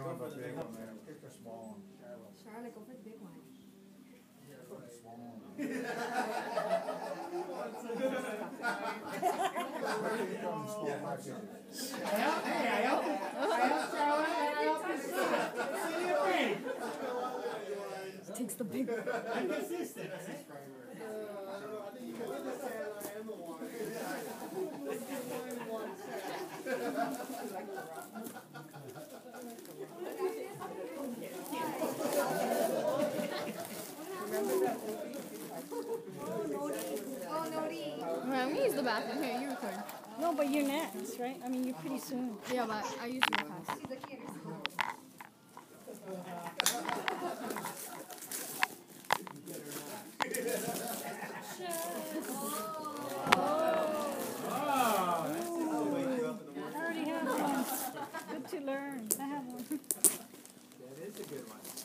have a big one, man. Pick a small one. Charlotte, go for the big one. Small one. Takes the big one. I'm consistent. Oh, Nori. I'm gonna use the bathroom. Here, you record. No, but you're next, right? I mean, you're pretty soon. Yeah, but I usually pass. She's looking at her phone. I already have one. Good to learn. I have one. That is a good one.